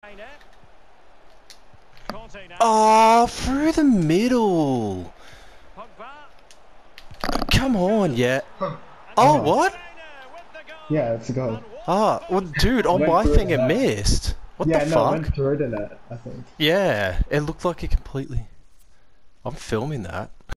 Oh, through the middle. Come on, yeah. Oh, what? Yeah, it's a goal. Oh, well, dude, on Went my through the thing it net. missed. What the Yeah, no, it fuck? went through the net, I think. Yeah, it looked like it completely... I'm filming that.